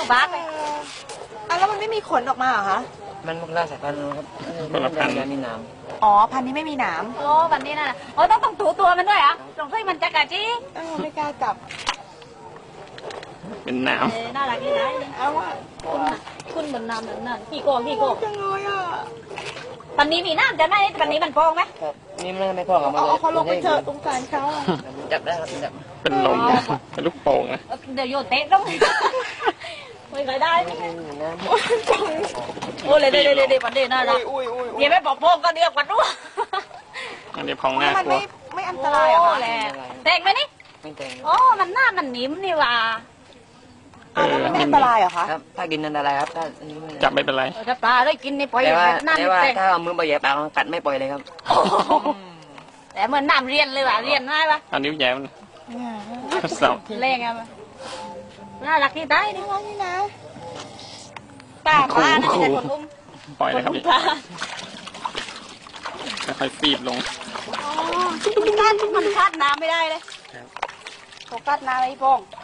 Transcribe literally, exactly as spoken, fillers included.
บ้าไปอ่ะแล้วมันไม่มีขนออกมาเหรอคะมันมุกล่าสายพันธุ์ครับคนละพันธุ์มีน้ำอ๋อพันธุ์นี้ไม่มีหนามโอ้วันนี้น่ะโอ้ต้องต้องถูตัวมันด้วยอ่ะตรงที่มันจะกระจี้เออไม่กล้าจับเป็นน้ำน่ารักดีนะเอาว่าคุณคุณเหมือนน้ำเหมือนนั่นพี่โกงพี่โกงจังเลยอ่ะปันนี้มีน้ำจะไหมปันนี้มันฟองไหมครับนี่มันไม่พอกับมันเอาเขาลงไปเถอะตรงสารเขาจับได้ครับจับเป็นลมเป็นลูกโป่งนะเดี๋ยวโยนเตะต้องไม่เคยได้โอ้เลยเลยเลยเลยปันนี้น่ารักเดี๋ยวไม่บอกพงก็เดียวกันด้วยอันนี้พองง่ายกว่าไม่อันตรายอ่ะคะแตงไหมนี่ไม่แตงโอ้มันหน้ามันนิ่มนี่ว่าเออไม่อันตรายเหรอคะครับถ้ากินอันตรายครับถ้าอันนี้ไม่จับไม่เป็นไรถ้าปลาได้กินนี่ปล่อยแต่ว่าน้ำแต่ว่าถ้าเอามือไปแย่ปากกัดไม่ปล่อยเลยครับแต่เหมือนน้ำเรียนเลยว่ะเรียนง่ายปะอันนิ้วแย้มสาวแรงอ่ะน่ารักที่ได้น่ารักนี่นะป้าป้าน่าจะคนอุ้มปล่อยเลยครับพี่ค่อยๆฟีบลงมันกัดมันกัดน้ำไม่ได้เลยเขากัดน้ำไอ้พง